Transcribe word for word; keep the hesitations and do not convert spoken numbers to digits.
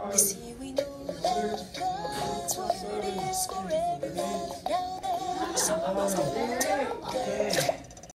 You see, we know that God's word is forever. Now that the sun is up,